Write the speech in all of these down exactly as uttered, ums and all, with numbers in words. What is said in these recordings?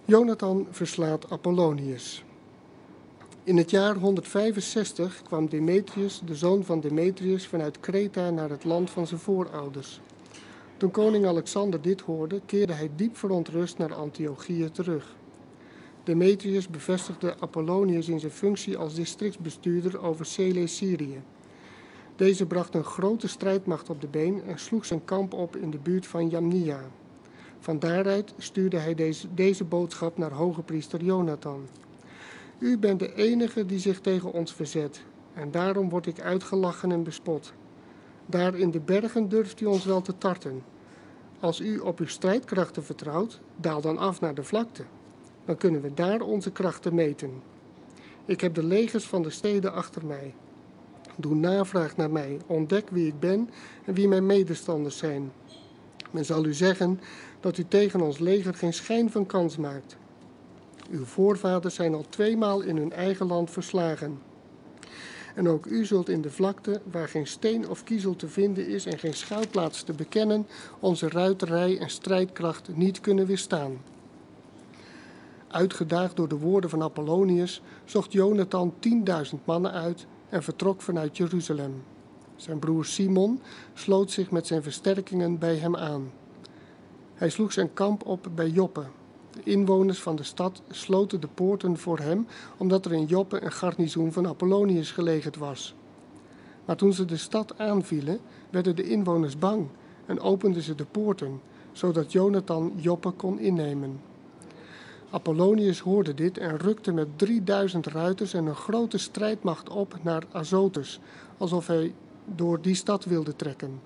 Jonathan verslaat Apollonius. In het jaar honderdvijfenzestig kwam Demetrius, de zoon van Demetrius, vanuit Kreta naar het land van zijn voorouders. Toen koning Alexander dit hoorde, keerde hij diep verontrust naar Antiochië terug. Demetrius bevestigde Apollonius in zijn functie als districtsbestuurder over Cele-Syrië. Deze bracht een grote strijdmacht op de been en sloeg zijn kamp op in de buurt van Jamnia. Van daaruit stuurde hij deze, deze boodschap naar hoge priester Jonathan. U bent de enige die zich tegen ons verzet, en daarom word ik uitgelachen en bespot. Daar in de bergen durft u ons wel te tarten. Als u op uw strijdkrachten vertrouwt, daal dan af naar de vlakte. Dan kunnen we daar onze krachten meten. Ik heb de legers van de steden achter mij. Doe navraag naar mij, ontdek wie ik ben en wie mijn medestanders zijn. Men zal u zeggen dat u tegen ons leger geen schijn van kans maakt. Uw voorvaders zijn al tweemaal in hun eigen land verslagen. En ook u zult in de vlakte, waar geen steen of kiezel te vinden is en geen schuilplaats te bekennen, onze ruiterij en strijdkracht niet kunnen weerstaan. Uitgedaagd door de woorden van Apollonius, zocht Jonathan tienduizend mannen uit en vertrok vanuit Jeruzalem. Zijn broer Simon sloot zich met zijn versterkingen bij hem aan. Hij sloeg zijn kamp op bij Joppe. De inwoners van de stad sloten de poorten voor hem, omdat er in Joppe een garnizoen van Apollonius gelegerd was. Maar toen ze de stad aanvielen, werden de inwoners bang en openden ze de poorten, zodat Jonathan Joppe kon innemen. Apollonius hoorde dit en rukte met drieduizend ruiters en een grote strijdmacht op naar Azotus, alsof hij door die stad wilde trekken.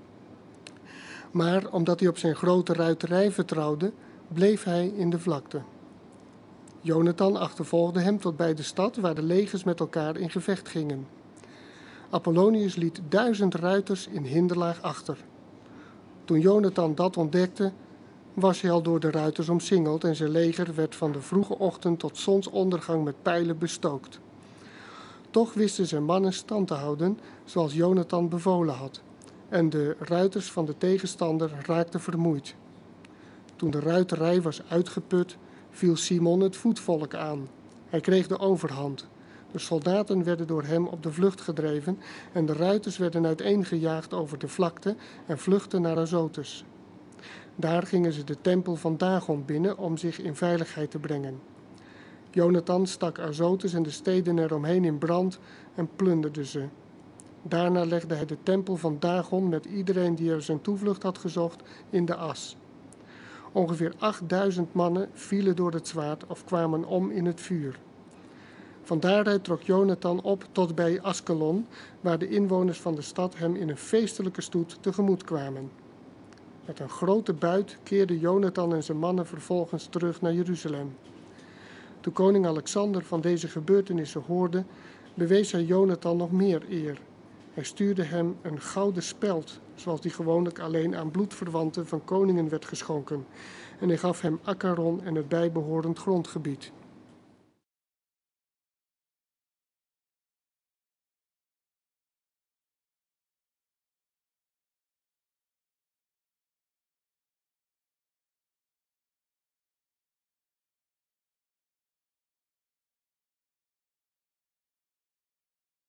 Maar omdat hij op zijn grote ruiterij vertrouwde, bleef hij in de vlakte. Jonathan achtervolgde hem tot bij de stad, waar de legers met elkaar in gevecht gingen. Apollonius liet duizend ruiters in hinderlaag achter. Toen Jonathan dat ontdekte, was hij al door de ruiters omsingeld en zijn leger werd van de vroege ochtend tot zonsondergang met pijlen bestookt. Toch wisten zijn mannen stand te houden, zoals Jonathan bevolen had, en de ruiters van de tegenstander raakten vermoeid. Toen de ruiterij was uitgeput, viel Simon het voetvolk aan. Hij kreeg de overhand. De soldaten werden door hem op de vlucht gedreven en de ruiters werden uiteengejaagd over de vlakte en vluchtten naar Azotus. Daar gingen ze de tempel van Dagon binnen om zich in veiligheid te brengen. Jonathan stak Azotus en de steden eromheen in brand en plunderde ze. Daarna legde hij de tempel van Dagon met iedereen die er zijn toevlucht had gezocht in de as. Ongeveer achtduizend mannen vielen door het zwaard of kwamen om in het vuur. Van daaruit trok Jonathan op tot bij Askelon, waar de inwoners van de stad hem in een feestelijke stoet tegemoet kwamen. Met een grote buit keerden Jonathan en zijn mannen vervolgens terug naar Jeruzalem. Toen koning Alexander van deze gebeurtenissen hoorde, bewees hij Jonathan nog meer eer. Hij stuurde hem een gouden speld, zoals die gewoonlijk alleen aan bloedverwanten van koningen werd geschonken, en hij gaf hem Akkaron en het bijbehorend grondgebied.